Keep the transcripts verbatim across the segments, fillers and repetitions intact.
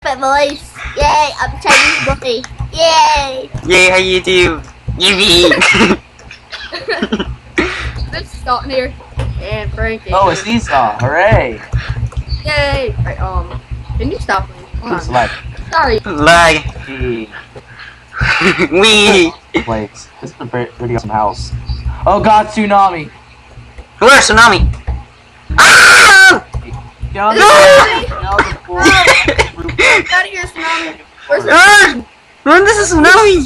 My voice. Yay, I'm Chinese boy. Yay. Yay, how you do? Yippee. This is Dalton here. And Frank. Oh, it's Esau. Hooray. Yay. Right, um, can you stop me? Hold Oops, on. lag. Sorry. Lag. Hey. Wee. Place. This is a pretty pretty awesome house. Oh god, tsunami. Where, tsunami? Ah! Get on the No! Get on the floor. Get out of here, tsunami. Where's the Run! Run, this is tsunami!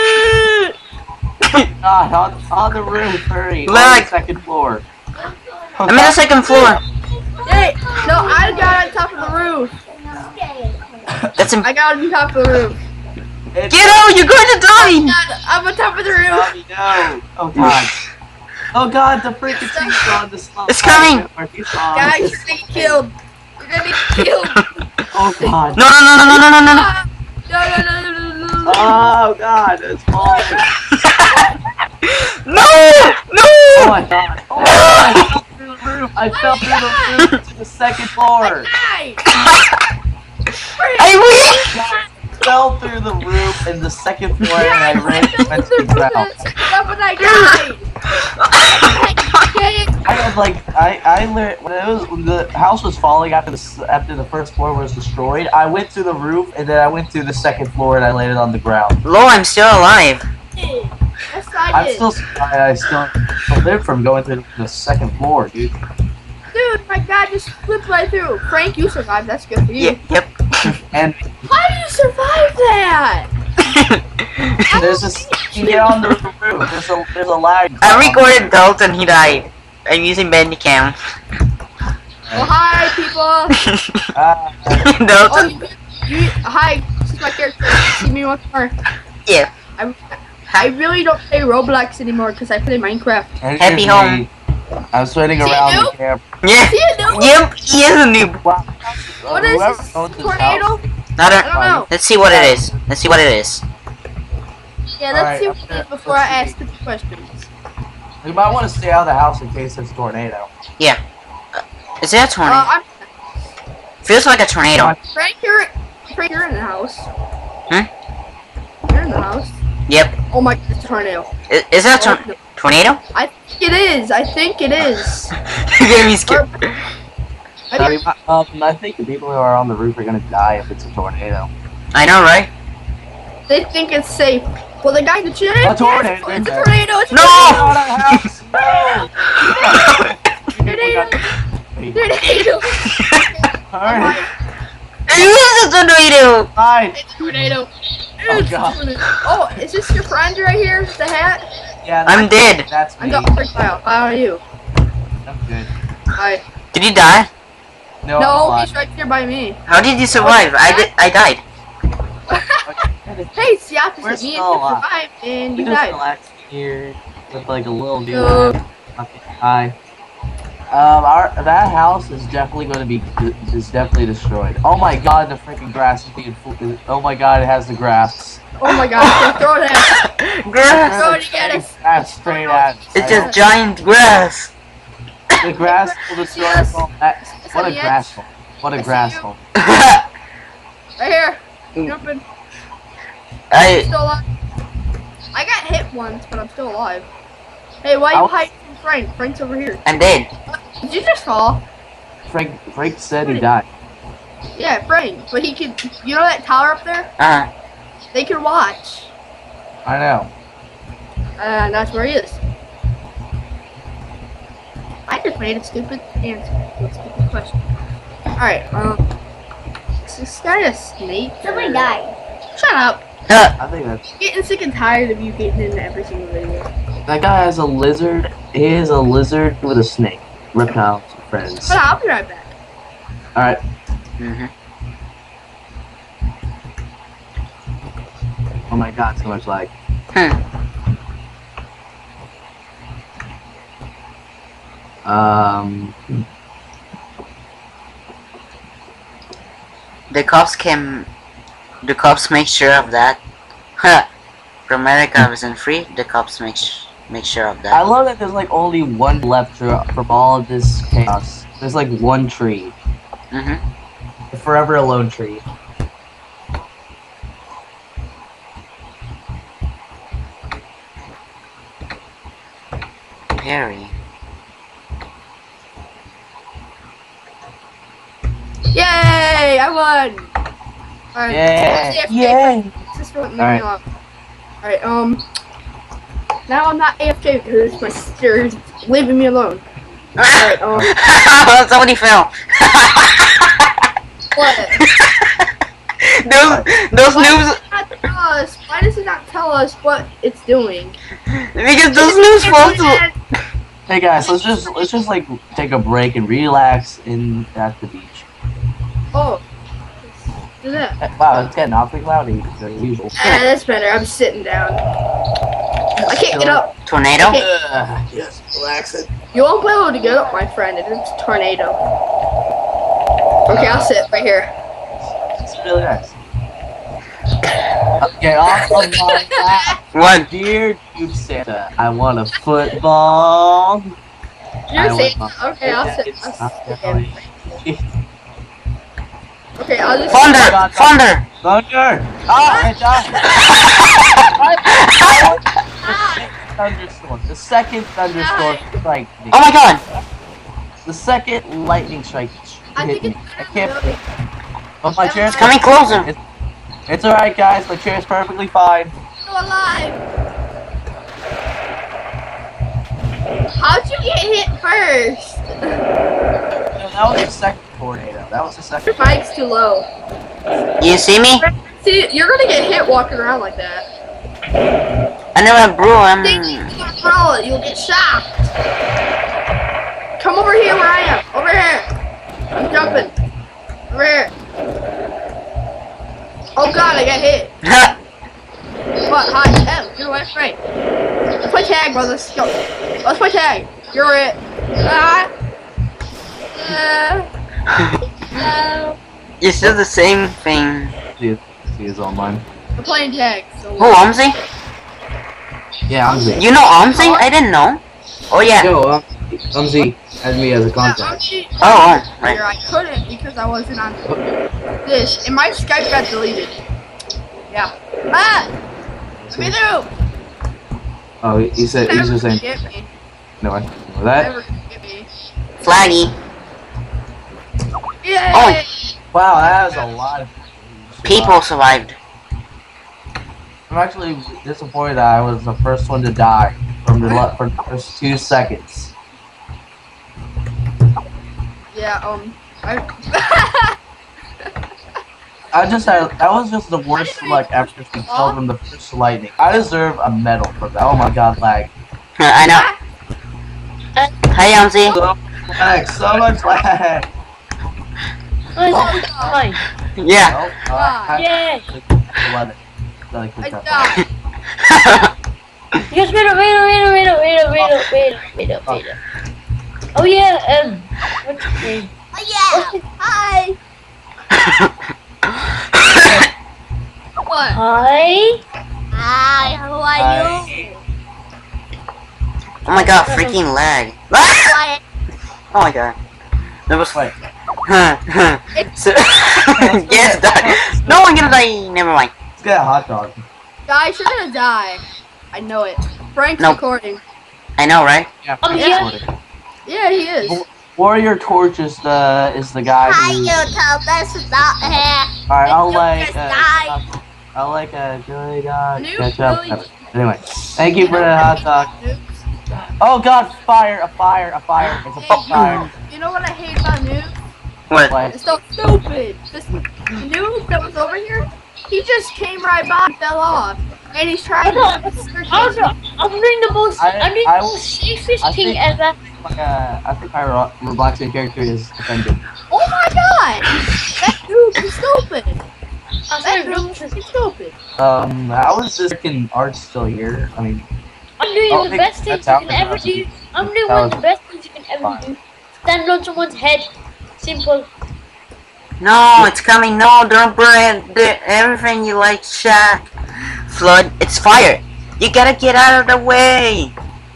God, on, on the roof, hurry. Lag. On the second floor. I'm in the second floor. Hey, no, I got on top of the roof. That's im- I got on top of the roof. It's Get out! You're going to die! I'm on top of the roof. tsunami, no. Oh god. Oh god, the freaking thing's on the slide. It's coming. Guys, you're gonna get killed. You're gonna get killed. Oh god. No, no, no, no, no, no, no, no. Ah, No, no, no, no, no, no. Oh god, it's falling. No! No! Oh my god. Oh, I fell through the roof. I fell through the roof to the second floor. Hey! I win! I fell through the roof in the second floor and I ran went to the ground. That's when I died. I had like I I learned when it was when the house was falling after the after the first floor was destroyed. I went to the roof and then I went to the second floor and I landed on the ground. Lo, I'm still alive. Yes, I I'm did. still surprised I still lived from going to the second floor, dude. Dude, my god just flipped right through. Frank, you survived. That's good for you. Yeah, yep. And How do you survive that? there's this you get on the roof. There's a there's a lag. I recorded Dalton, he died. I'm using Bandicam. Oh, hi, people. Uh, Oh, Dalton? you, you, hi, this is my character. See me once more. Yeah. I, I really don't play Roblox anymore because I play Minecraft. and Happy here's home. me. I'm sweating See, around the noob? camp. Yeah. See it, no? Yep, he is a noob. Wow. What is Whoever this? owns this Tornado? house- Not I a, don't know. let's see what it is. Let's see what it is. Yeah, let's Alright, see I'm what it gonna- is before I let's ask see. the questions. You might want to stay out of the house in case there's a tornado. Yeah. Uh, is it a tornado? Uh, I'm Feels like a tornado. Frank. You're Frank. You're in the house. Hmm? You're in the house. Yep. Oh my, it's a tornado. Is, is that a tor- Oh, tornado? I think it is. I think it is. You get me scared. I I, think, mean, um, I think the people who are on the roof are gonna die if it's a tornado. I know, right? they think it's safe. Well, the guy in the chair. A tornado. It's a tornado. It's a No! Out of the house! No! tornado. Tornado. Alright, It is a tornado! fine. It's a tornado. Oh, It's a God. tornado. Oh, is this your friend right here with the hat? Yeah, I'm that's- dead. That's I'm me. Dalton Purkeypile. How are you? I'm good. Hi. Did you die? No, No, I'm he's right here by me. How did you survive? I did. I died. Hey, it's the opposite. We're Me still and you alive. survived, and We you just died. relaxed here with like a little dude. No. Hi. Um, our that house is definitely going to be is definitely destroyed. Oh my god, the freaking grass is being. full- Oh my god, it has the grass. Oh my god, throw it at us. Grass. Throw it at us. Grass straight at. us. It's just giant grass. The grass will destroy us all. That- What a Yes. grass hole. What a I see grass you. hole. Right here. Jumping. I. Still alive. I got hit once, but I'm still alive. Hey, why you Ow. hiding from Frank? Frank's over here. I'm dead. Did you just fall? Frank Frank said he died. Yeah, Frank. But he could. You know that tower up there? Uh. They could watch. I know. And that's where he is. I just made a stupid answer to a stupid question. Alright, um. Is this guy a snake? Somebody or- died. Shut up. Huh. I think that's I'm getting sick and tired of you getting into every single video. that guy has a lizard. He is a lizard with a snake. Reptiles friends. But I'll be right back. All right. Mhm. Oh my god, so much lag. Hmm. Um. The cops can. The cops make sure of that. Huh. From America isn't free. The cops make sh make sure of I that. love that there's like only one left for- from all of this chaos. There's like one tree. Mhm. The forever alone tree. Harry. Yay! I won! Alright. Yeah. Yay. Sister won't leave Alright. me alone. Alright, um. Now I'm not A F K because my sister is leaving me alone. Alright, um. Somebody fell. What? those those Why noobs. does it not tell us? Why does it not tell us what it's doing? Because those noobs fall to. Hey guys, let's just let's just like take a break and relax in at the beach. Oh. Do that. Wow, it's getting awfully cloudy than usual. Ah, that's better. I'm sitting down. I can't get up. Tornado? Uh, just relaxing. You won't be able to get up, my friend. It's a tornado. Okay, I'll sit right here. It's really nice. Okay, off of my lap. What? Dear Dude Santa, I want a football. You're I saying, want- okay, I'll sit. It's I'll not sit really- again. Okay, I'll just. Thunder! Thunder! Thunder! Ah, it died. Thunderstorm. The second thunderstorm strike me. Oh my god! The second lightning strike I hit think me. it's I can't. Oh, my chair's Coming closer! It's, it's alright, guys. My chair's perfectly fine. still alive. How'd you get hit first? No, that was the second tornado. That was the second. Your mic's too low. You see me? See, you're gonna get hit walking around like that. I never brew. I'm. Think you can throw it, you'll get shocked. Come over here where I am. Over here. I'm jumping. Over here. Oh god, I got hit. What? Hi, M. You're left, right. Let's play tag, brother. Let's go. Let's play tag. You're it. Ah. Uh, uh, You said the same thing. See, see is online. we're playing tag. So Who, Omzi? Yeah, I'm Z. You know Omzi? I didn't know. Oh yeah. Yo, um, I'm Z. Add me as a Yeah, contact. actually, Oh, oh, earlier right. I couldn't because I wasn't on this, and my Skype got deleted. Yeah. Ah! Let me through! Oh, he said he's just saying. Get me. No, I know that. Never get me. Flaggy. Yay! Oh. Wow, that was a lot of People survived. I'm actually disappointed that I was the first one to die from the le- for the first two seconds. Yeah, um, I. I just had that was just the worst luck ever to kill from the first lightning. I deserve a medal for that. Oh my god, lag. I know. Hey, Omzi. So lag, so much lag. Oh, God. Yeah. Oh, uh, I- Yay! eleven. Then I I clicked up. died. Just wait up, wait up, wait up, wait up, wait up, wait up, wait up, wait up, wait up. Oh yeah, um, what's your name? Oh yeah! Hi! What? Hi. Hi, how are Hi. you? Oh my god, freaking lag. Quiet. Oh my god. That was Wait. so, yes, die. No, I'm gonna die. Never mind. Let's get a hot dog. Guys, you're gonna die. I know it. Frank's Nope. recording. I know, right? Yeah. I'm Yeah. here. Yeah, he is. Warrior Torch is the is the guy who. YouTube, this is not here. Alright, I'll You like. just Uh, died. I'll like a good uh, Noob, catch up. really? Anyway, thank you for the hot dog. Noobs. Oh god, fire! A fire! A fire! It's a Hey, fire! you know what I hate about noobs? What? What? It's so stupid. This noob that was over here, he just came right by and fell off. And he's trying to... I'm, I'm doing the most, I- I'm doing I- the most safest I thing think- ever. Like, uh, I think my Ro- Robloxian character is offended. Oh my god! That noob is stupid. I'm That doing, noob is stupid. Um, how is this freaking art still here? I mean, I'm doing Oh, the hey, best thing you that's can ever out. do. I'm doing That one of was the best things you can ever fine. do. Stand on someone's head. Simple. No, it's coming. No, don't burn it. The- everything you like, Shaq. Flood. It's fire. You gotta get out of the way.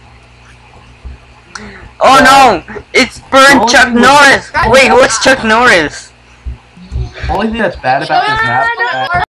Oh no! It's burned Only Chuck thing with- Norris. Wait, what's Chuck Norris? the only thing that's bad about this map is that